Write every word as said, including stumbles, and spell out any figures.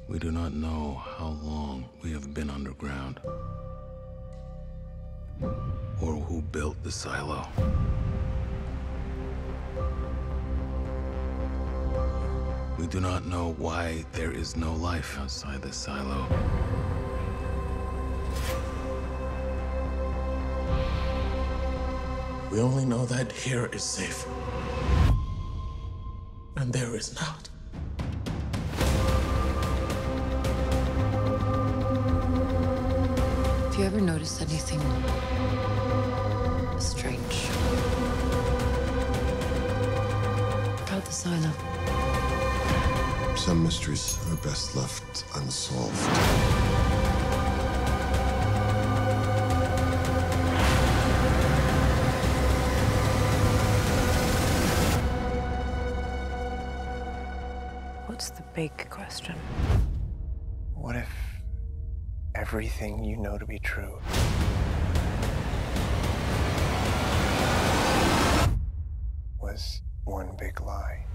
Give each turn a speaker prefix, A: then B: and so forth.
A: We do not know how long we have been underground, or who built the silo. We do not know why there is no life outside the silo. We only know that here is safe, and there is not.
B: Have you ever noticed anything strange about the silo?
C: Some mysteries are best left unsolved.
D: What's the big question?
E: What if everything you know to be true was one big lie?